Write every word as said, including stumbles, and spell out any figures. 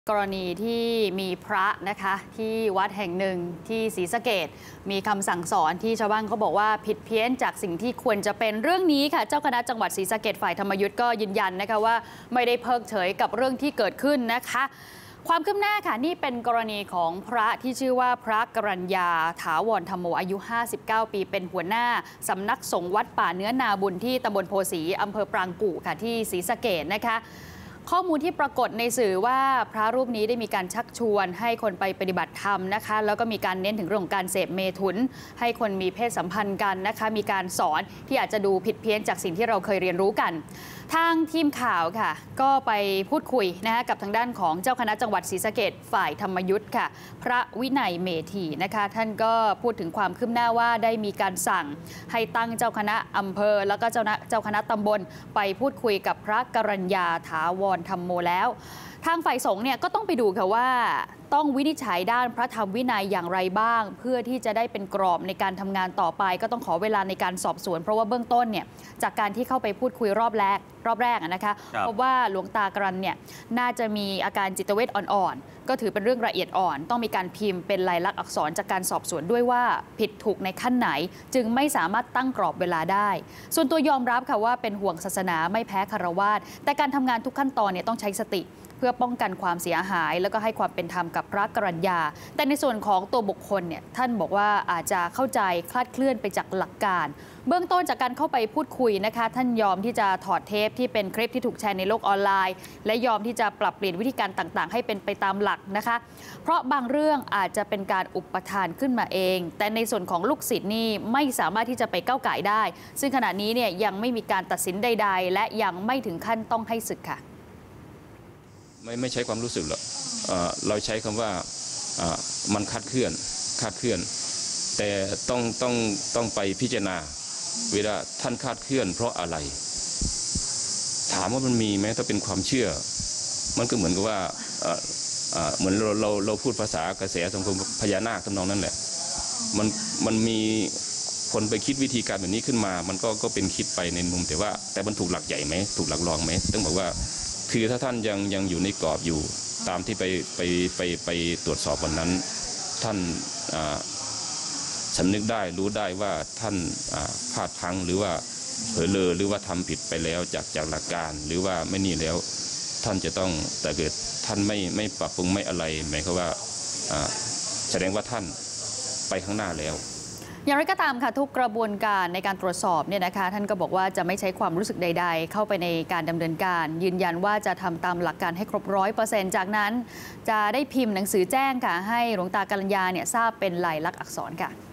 กรณีที่มีพระนะคะที่วัดแห่งหนึ่งที่ศรีสะเกษมีคำสั่งสอนที่ชาวบ้านเขาบอกว่าผิดเพี้ยนจากสิ่งที่ควรจะเป็นเรื่องนี้ค่ะเจ้าคณะจังหวัดศรีสะเกษฝ่ายธรรมยุทธ์ก็ยืนยันนะคะว่าไม่ได้เพิกเฉยกับเรื่องที่เกิดขึ้นนะคะความคืบหน้าค่ะนี่เป็นกรณีของพระที่ชื่อว่าพระกรัญญาถาวรธรรมโมอายุห้าสิบเก้าปีเป็นหัวหน้าสำนักสงฆ์วัดป่าเนื้อนาบุญที่ตำบลโพสีอำเภอปรางกู่ค่ะที่ศรีสะเกษนะคะข้อมูลที่ปรากฏในสื่อว่าพระรูปนี้ได้มีการชักชวนให้คนไปปฏิบัติธรรมนะคะแล้วก็มีการเน้นถึงเรื่องของการเสพเมถุนให้คนมีเพศสัมพันธ์กันนะคะมีการสอนที่อาจจะดูผิดเพี้ยนจากสิ่งที่เราเคยเรียนรู้กันทางทีมข่าวค่ะก็ไปพูดคุยนะคะกับทางด้านของเจ้าคณะจังหวัดศรีสะเกษฝ่ายธรรมยุทธ์ค่ะพระวินัยเมธีนะคะท่านก็พูดถึงความคืบหน้าว่าได้มีการสั่งให้ตั้งเจ้าคณะอำเภอแล้วก็เจ้าเจ้าคณะตำบลไปพูดคุยกับพระกรัญญาถาวรธรรมโมแล้วทางฝ่ายสงฆ์เนี่ยก็ต้องไปดูค่ะว่าต้องวินิจฉัยด้านพระธรรมวินัยอย่างไรบ้างเพื่อที่จะได้เป็นกรอบในการทำงานต่อไปก็ต้องขอเวลาในการสอบสวนเพราะว่าเบื้องต้นเนี่ยจากการที่เข้าไปพูดคุยรอบแรกรอบแรกนะคะพบว่าหลวงตากรันเนี่ยน่าจะมีอาการจิตเวชอ่อนๆก็ถือเป็นเรื่องละเอียดอ่อนต้องมีการพิมพ์เป็นลายลักษณ์อักษรจากการสอบสวนด้วยว่าผิดถูกในขั้นไหนจึงไม่สามารถตั้งกรอบเวลาได้ส่วนตัวยอมรับค่ะว่าเป็นห่วงศาสนาไม่แพ้คฤหัสถ์แต่การทำงานทุกขั้นตอนเนี่ยต้องใช้สติเพื่อป้องกันความเสียหายแล้วก็ให้ความเป็นธรรมกับพระกรัญญาแต่ในส่วนของตัวบุคคลเนี่ยท่านบอกว่าอาจจะเข้าใจคลาดเคลื่อนไปจากหลักการเบื้องต้นจากการเข้าไปพูดคุยนะคะท่านยอมที่จะถอดเทปที่เป็นคลิปที่ถูกแชร์ในโลกออนไลน์และยอมที่จะปรับเปลี่ยนวิธีการต่างๆให้เป็นไปตามหลักนะคะเพราะบางเรื่องอาจจะเป็นการอุปทานขึ้นมาเองแต่ในส่วนของลูกศิษย์นี่ไม่สามารถที่จะไปก้าวก่ายได้ซึ่งขณะนี้เนี่ยยังไม่มีการตัดสินใดๆและยังไม่ถึงขั้นต้องให้ศึกค่ะไม่ไม่ใช้ความรู้สึกหรอกเอ่อเราใช้คำว่ามันคาดเคลื่อนคาดเคลื่อนแต่ต้องต้องต้องไปพิจารณาเวลาท่านคาดเคลื่อนเพราะอะไรถามว่ามันมีไหมถ้าเป็นความเชื่อมันก็เหมือนกับว่าเหมือนเราเราเราพูดภาษากระแสสังคมพญานาคทำนองนั้นแหละมันมันมีคนไปคิดวิธีการแบบนี้ขึ้นมามันก็ก็เป็นคิดไปในมุมแต่ว่าแต่มันถูกหลักใหญ่ไหมถูกหลักรองไหมต้องบอกว่าคือถ้าท่านยังยังอยู่ในกรอบอยู่ตามที่ไปไปไปไปตรวจสอบวันนั้นท่านสำนึกได้รู้ได้ว่าท่านพลาดพลั้งหรือว่าเผลอเลอหรือว่าทำผิดไปแล้วจากจากหลักการหรือว่าไม่นี่แล้วท่านจะต้องแต่เกิดท่านไม่ไม่ปรับปรุงไม่อะไรหมายความว่าแสดงว่าท่านไปข้างหน้าแล้วอย่างไรก็ตามค่ะทุกกระบวนการในการตรวจสอบเนี่ยนะคะท่านก็บอกว่าจะไม่ใช้ความรู้สึกใดๆเข้าไปในการดำเนินการยืนยันว่าจะทำตามหลักการให้ครบร้อยเปอร์เซ็นต์จากนั้นจะได้พิมพ์หนังสือแจ้งค่ะให้หลวงตากรัญญาเนี่ยทราบเป็นลายลักษณ์อักษรค่ะ